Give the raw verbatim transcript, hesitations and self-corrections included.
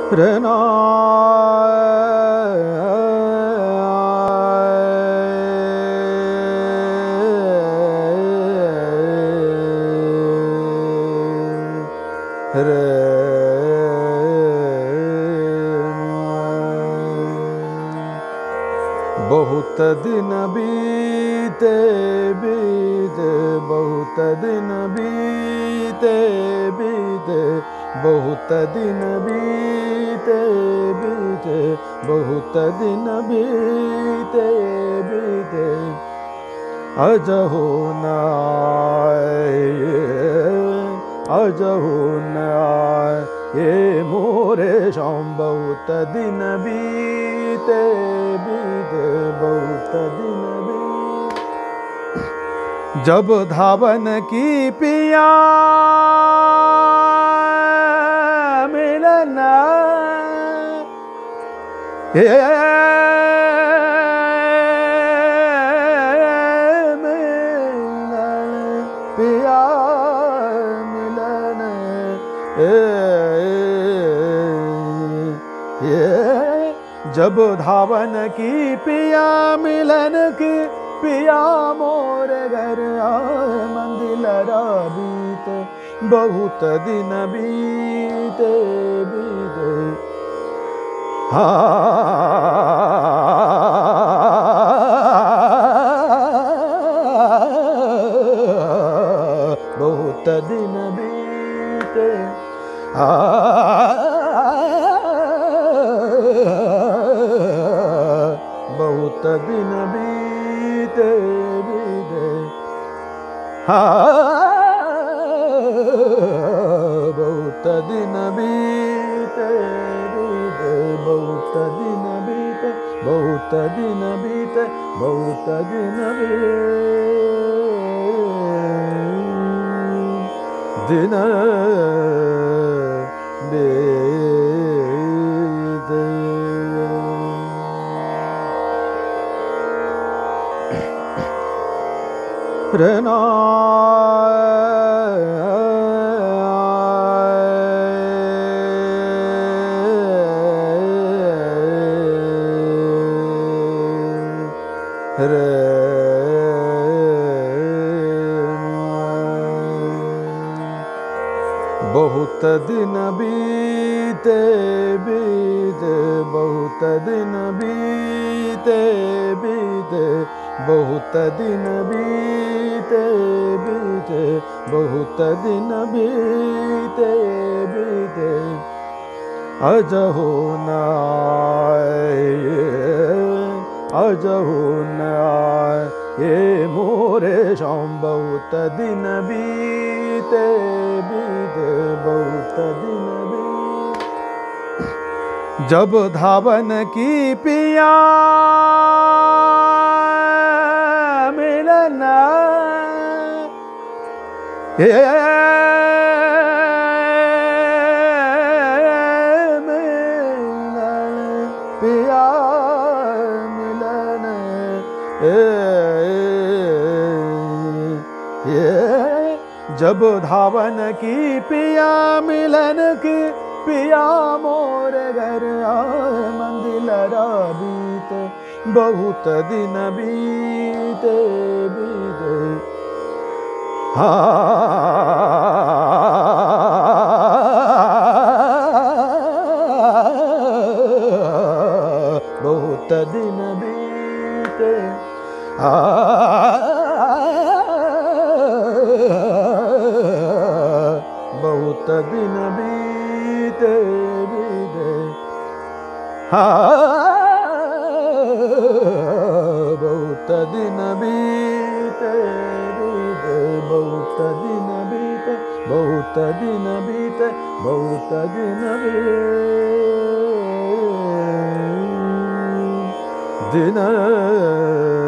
रना बहुत दिन बीते बीते बहुत दिन बीते बीते बहुत दिन बीते बीते बहुत दिन बीते बीते अज हो न आए अज हो न आए ये मोरे शाम बहुत दिन बीते बीते बहुत दिन बीते जब धावन की पिया मिलना ये मिलन पिया मिलन ये जब धावन की पिया मिलन की पिया मोरे घर आए मंदिलरा बीते बहुत दिन बीते बीते हाँ बहुत दिन बीते हाँ बहुत दिन बीते बीते हाँ बहुत दिन बीते बीते बहुत दिन बीते बहुत दिन बीते बहुत दिन बीते दिन बीते रना बहुत दिन बीते बीते बहुत दिन बीते बीते बहुत दिन बीते बीते बहुत दिन बीते बीते अज हो न आए अज हो न आए ये मोरे शाम बहुत दिन बीते बीते बहुत दिन बीते जब धावन की पिया मिलना ये मिलन पिया मिलन ये जब धावन की पिया मिलन की पिया मोरे घर आए मंदिलरा बीते बहुत दिन बीते बीते हाँ बहुत दिन बीते हाँ बहुत दिन बीते बीते हाँ बहुत दिन बीते बीते बहुत दिन बीते बहुत दिन बीते बहुत दिन बीते दिन